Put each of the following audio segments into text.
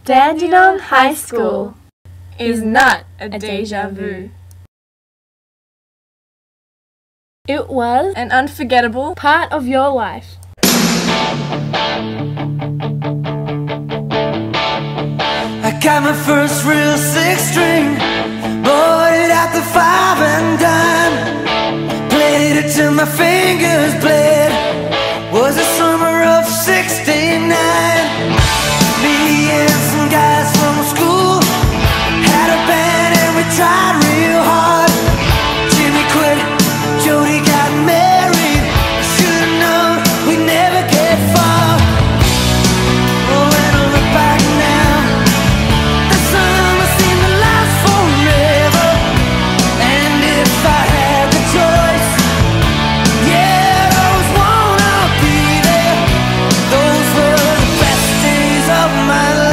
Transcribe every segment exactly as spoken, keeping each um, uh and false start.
Dandenong High School is not a deja vu. It was an unforgettable part of your life. I got my first real six string, bought it at the five and dime, played it till my fingers bled. Was the summer of sixty-nine. Me and some guys from school had a band and we tried real hard. Jimmy quit, Jody got married. Should've known we'd never get far. Oh, when I look back now, the summer seemed to last forever. And if I had the choice, yeah, I'd always wanna be there. Those were the best days of my life.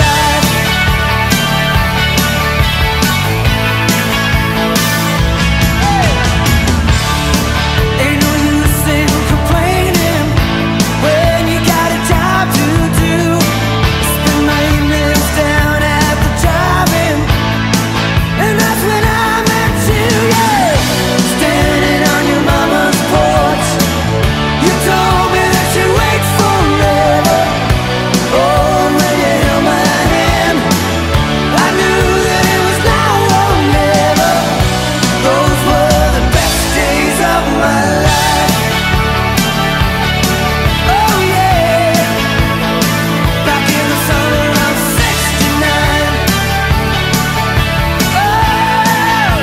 Ain't no use in complaining when you got a job to do. Spend my evenings down at the drive-in, and that's when I met you, yeah. Standing on your mama's porch, you told me that you'd wait forever. Oh, when you held my hand, I knew that it was now or never. Those were the best days of my life. Oh yeah, back in the summer of sixty-nine. Oh,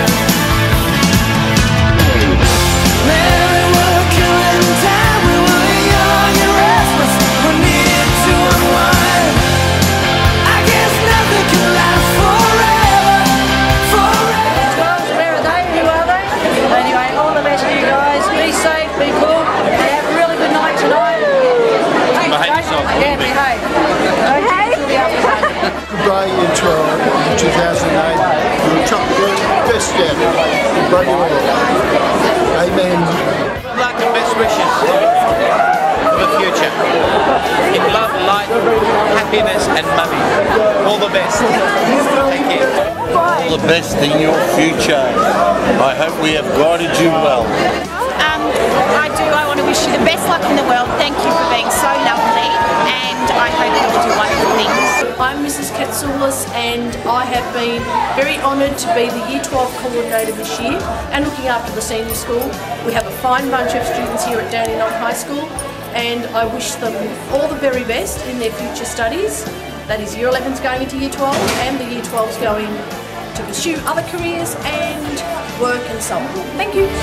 man, we were killing time. We were young and restless. We needed to unwind. I guess nothing can last forever, forever. Where are they? Who are they? Anyway, all the best to you guys. Be safe, be cool, and have a really good night tonight. Behave yourself. Yeah, behave. Don't drink till the afternoon. Goodbye in two thousand eight. The top best step. Bloody well. Amen. Good luck and best wishes for the future. In love, light, happiness and money. All the best. Thank you. All the best in your future. I hope we have guided you well. Um, I do. I want to wish you the best luck in the world. Thank you for being so lovely, and I hope you'll do wonderful things. I'm Missus Katsoulis, and I have been very honoured to be the Year twelve coordinator this year and looking after the senior school. We have a fine bunch of students here at Dandenong High School, and I wish them all the very best in their future studies. That is, Year eleven's going into Year twelve, and the Year twelve's going to pursue other careers and work and so on. Thank you.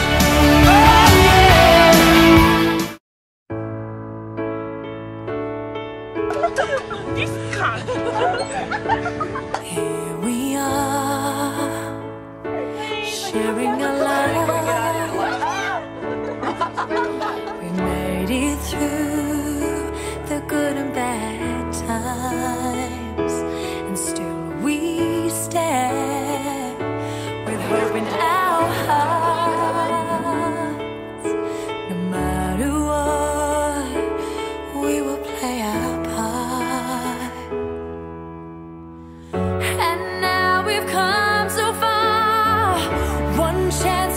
Here we are, sharing a life. We made it through the good and bad times, and still we stand with hope in our hearts. No matter what, we will play our part. And now we've come so far, one chance